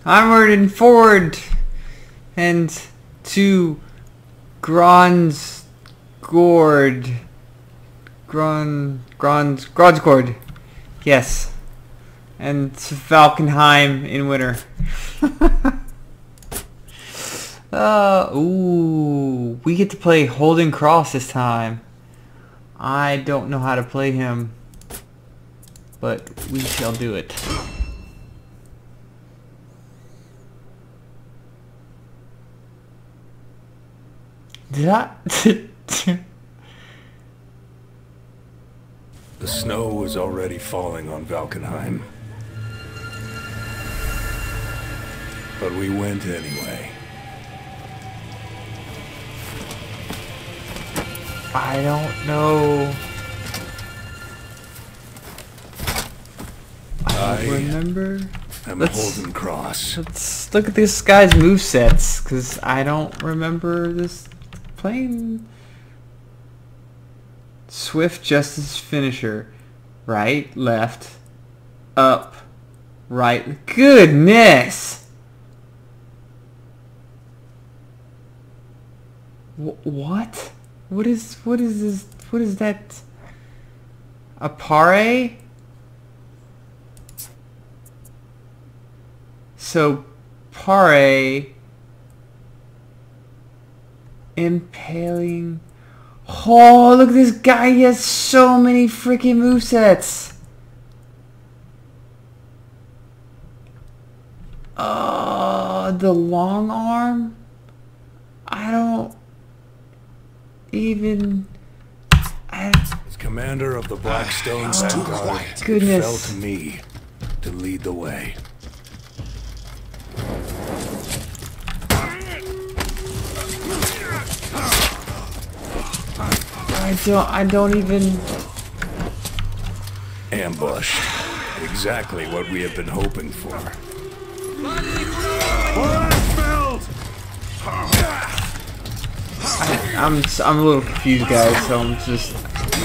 Onward and forward, and to Gronsgord. Gronsgord. Yes. And to Valkenheim in winter. Ooh, we get to play Holden Cross this time. I don't know how to play him, but we shall do it. Did I? The snow was already falling on Valkenheim. But we went anyway. I don't know. I don't remember. Holden Cross. Let's look at this guy's movesets, because I don't remember this playing. Swift Justice Finisher. Right, left, up, right. Goodness! What? What is this? What is that? A pare? So, pare, impaling. Oh, look at this guy. He has so many freaking movesets. The long arm? I don't even... As commander of the Blackstone Vanguard, it fell to me to lead the way. I don't even... Ambush. Exactly what we have been hoping for. I'm a little confused, guys, so I'm just...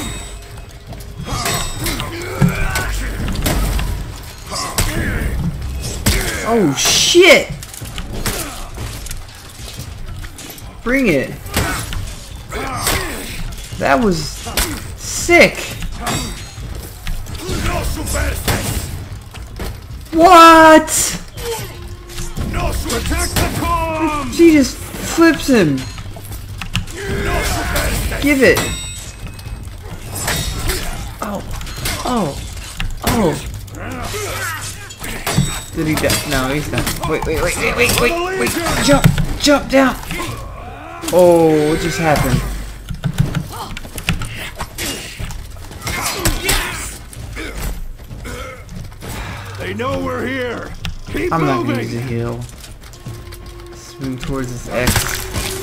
Oh, shit! Bring it. That was sick. What? She just flips him. Give it. Oh. Oh. Oh. Did he die? No, he's not. Wait. Jump down. Oh, what just happened? They know we're here. Keep I'm not moving. gonna use a heal. Swing towards this X.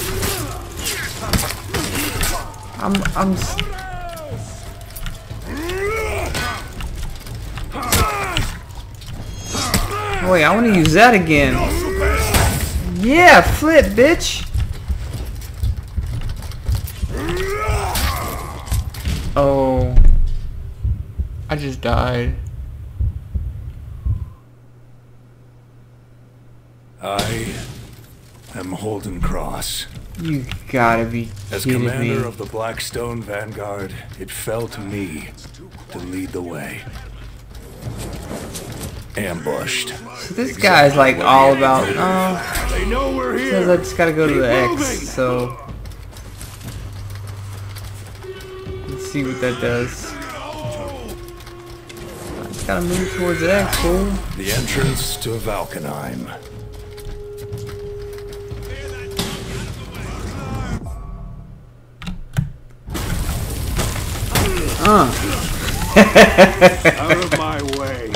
Wait, I want to use that again. Yeah, flip, bitch. Oh, I just died. I am Holden Cross. You gotta be As kidding me. commander of the Blackstone Vanguard, it fell to me to lead the way. Ambushed. So this guy's like all about, They know we're here. says I just gotta go to the X, so let's see what that does. I just gotta move towards the X, fool. The entrance to Valkenheim. Out of my way.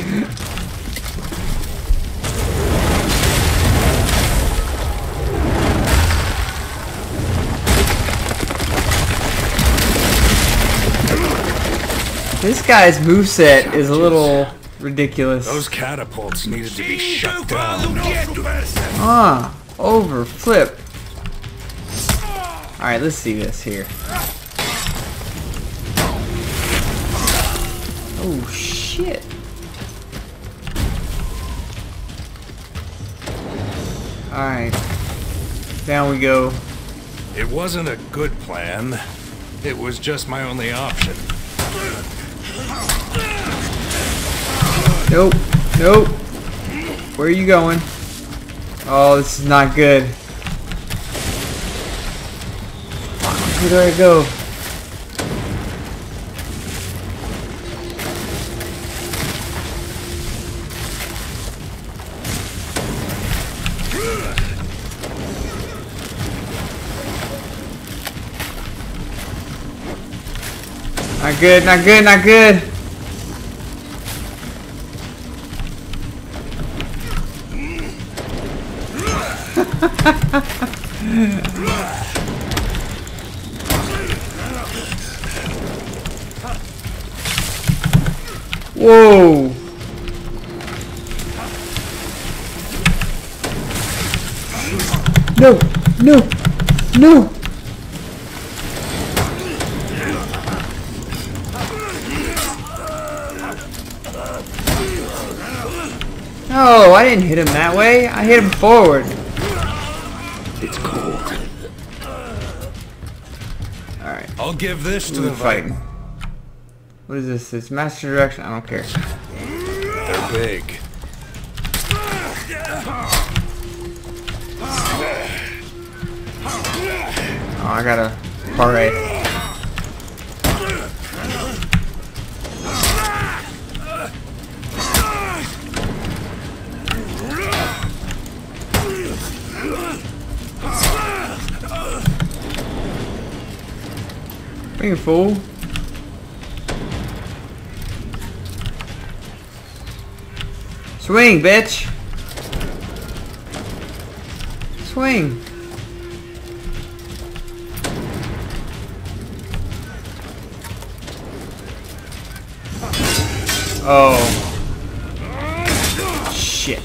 This guy's moveset is a little ridiculous. Those catapults needed to be shut down. Over flip. Alright, let's see this here. Oh shit. Alright. Down we go. It wasn't a good plan. It was just my only option. Nope. Nope. Where are you going? Oh, this is not good. Where do I go? Not good, not good, not good. Whoa. No, no, no. No, I didn't hit him that way. I hit him forward. It's cold. Alright. I'll give this to the fighting. What is this? It's master direction? I don't care. They're big. Oh, I gotta parlay. Bring it, fool. Swing, bitch. Swing. Oh. Shit.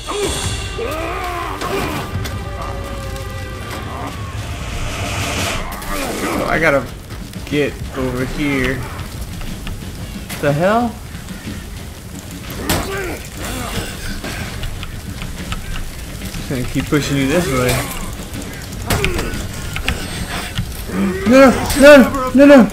Oh, I gotta get over here. What the hell? Just gonna keep pushing you this way. No, no, no, no.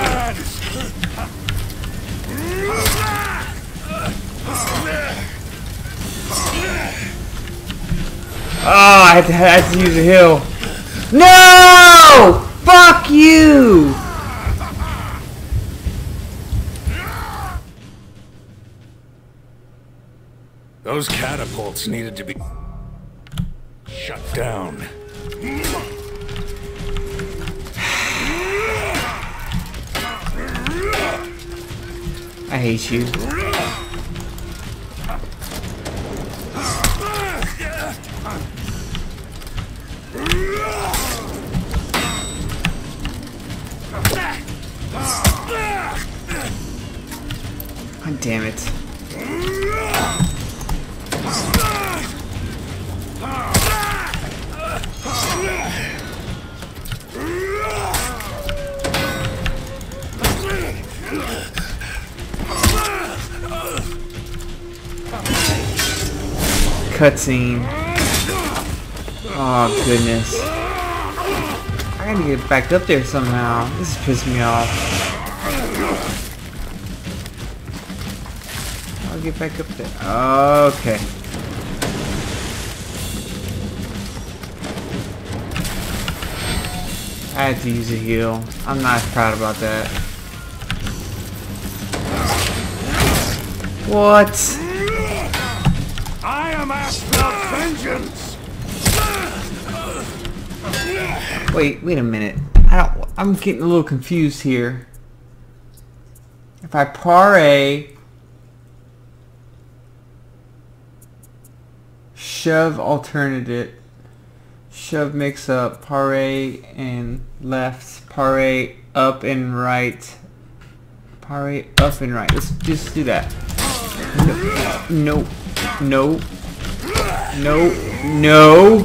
Oh, I had to use a heal. No! Fuck you! Those catapults needed to be shut down. I hate you. God damn it. Cutscene. Oh goodness. I gotta get back up there somehow. This is pissing me off. I'll get back up there. Okay. I had to use a heal. I'm not proud about that. What? I am after vengeance. Wait a minute. I'm getting a little confused here. If I parry, shove alternative, shove mix up, parry and left, parry up and right, parry up and right. Let's just do that. No, no, no, no.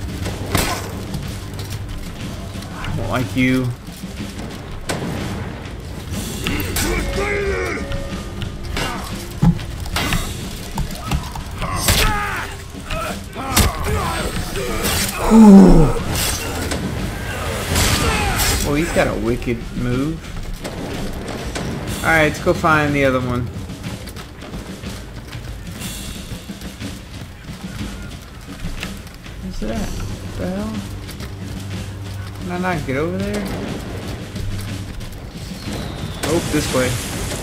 I don't like you. Ooh. Oh, he's got a wicked move. Alright, let's go find the other one. What's that? What the hell? Can I not get over there? Oh, this way.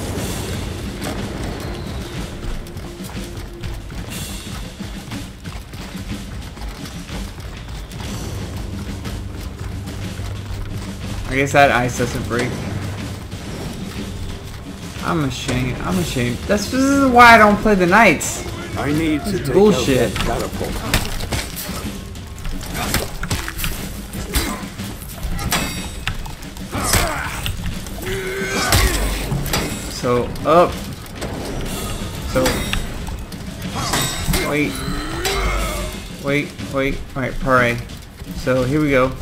I guess that ice doesn't break. I'm ashamed. I'm ashamed. This is why I don't play the knights. I need to take bullshit. out that catapult. So up. So wait. Alright, parade. So here we go.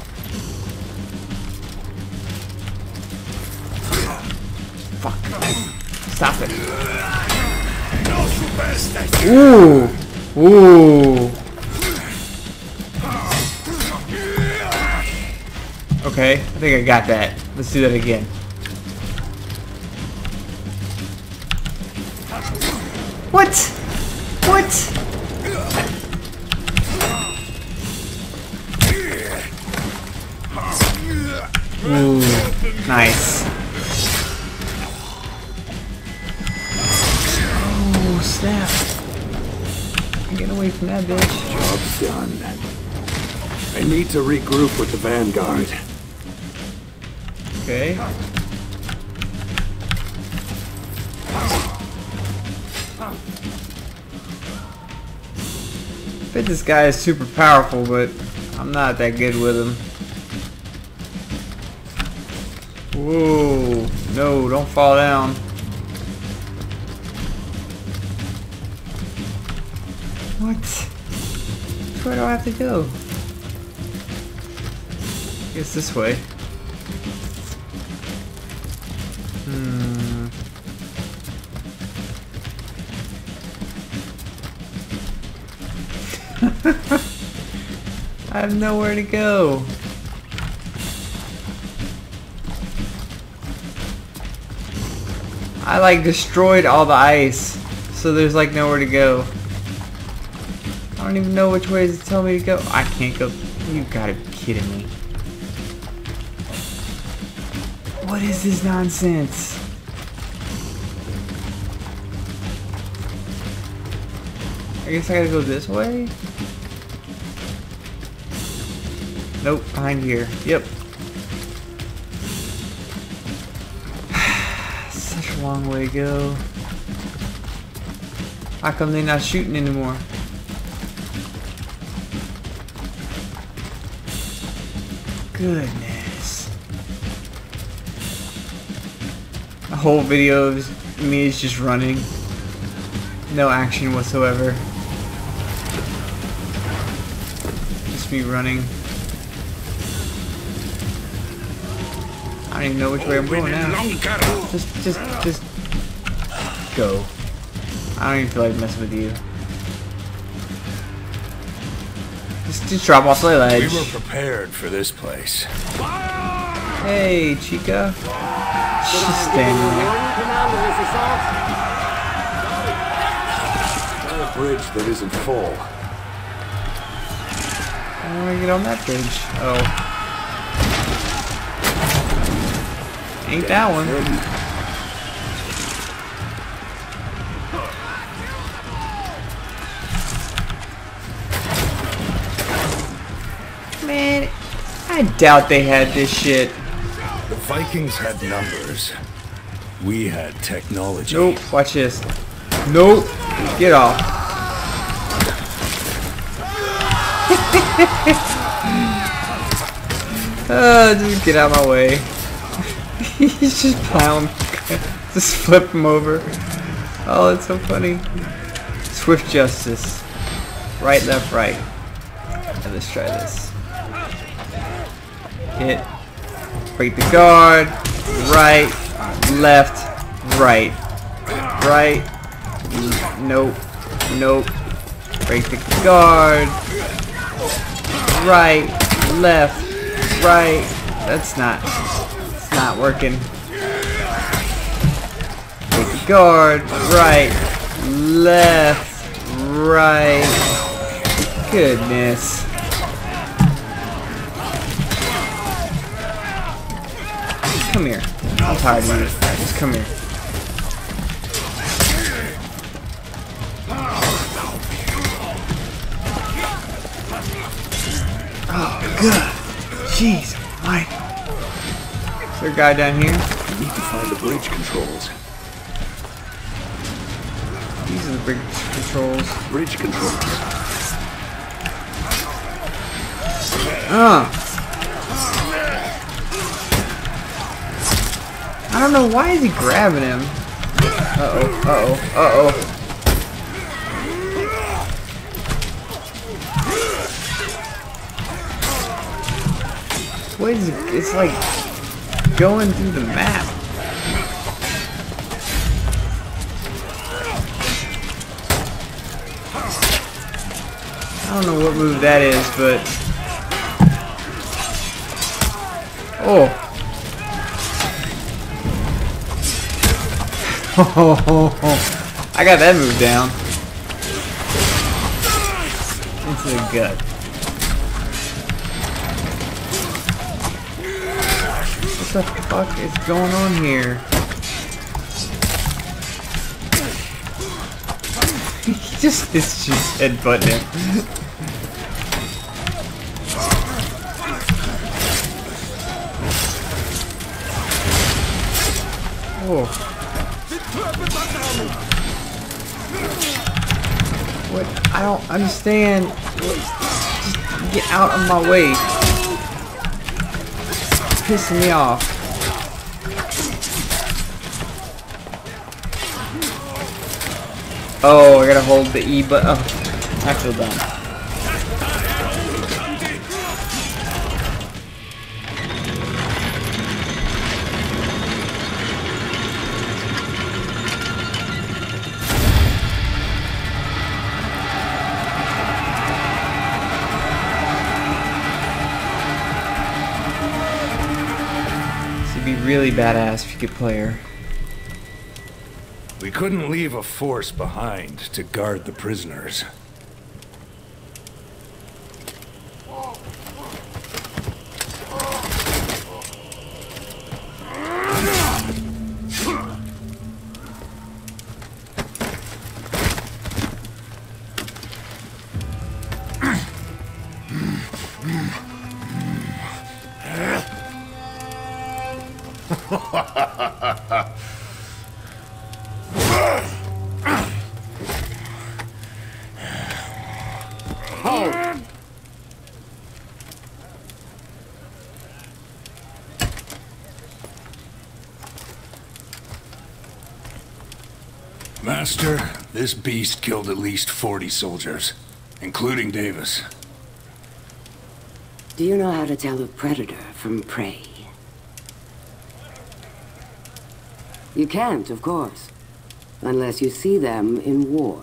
Fuck. Stop it. Ooh. Ooh. Okay, I think I got that. Let's do that again. What? What? Ooh, nice. Oh, snap. Get away from that bitch. Job's done. I need to regroup with the vanguard. Okay. I bet this guy is super powerful, but I'm not that good with him. Whoa. No, don't fall down. What? Where do I have to go? I guess this way. I have nowhere to go. I like destroyed all the ice, so there's like nowhere to go. I don't even know which way to tell me to go. I can't go. You gotta be kidding me. What is this nonsense? I guess I gotta go this way? Nope, behind here. Yep. Such a long way to go. How come they're not shooting anymore? Goodness. The whole video of me is just running. No action whatsoever. Just me running. I don't even know which way I'm going now. Just go. I don't even feel like messing with you. Just drop off the ledge. We were prepared for this place. Hey, Chica. She's standing there. A bridge that isn't full. I want to get on that bridge. Oh. Ain't that one. Man, I doubt they had this shit. The Vikings had numbers. We had technology. Nope, watch this. Nope, get off. Just get out of my way. He's just plowing. Just flip him over. Oh, that's so funny. Swift justice. Right, left, right. Now let's try this. Hit. Break the guard. Right. Left. Right. Right. Nope. Nope. Break the guard. right, left, right. It's not working. Take the guard, right, left, right. Goodness. Come here. I'm tired of you. Just come here. Oh, God. Jeez. Mike. Is there a guy down here? I need to find the bridge controls. These are the bridge controls. Bridge controls. I don't know, why is he grabbing him? Uh-oh, uh-oh, uh-oh. What is it? It's like going through the map. I don't know what move that is, but... Oh. I got that move down. Into the gut. What the fuck is going on here? It's just headbutting him. Oh. What? I don't understand. Just get out of my way. It's pissing me off. Oh, I gotta hold the E button. Oh, I feel dumb. This would be really badass if you could play her. We couldn't leave a force behind to guard the prisoners. Master, this beast killed at least 40 soldiers, including Davis. Do you know how to tell a predator from prey? You can't, of course, unless you see them in war.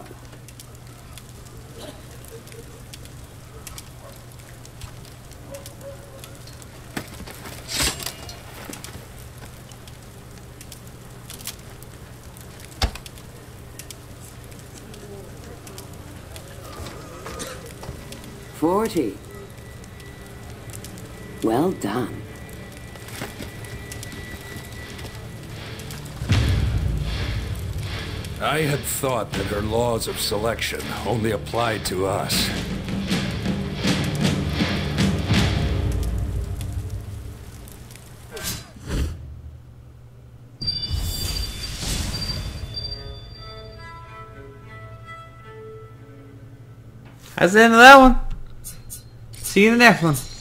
Well done. I had thought that her laws of selection only applied to us. That's the end of that one. See you in the next one.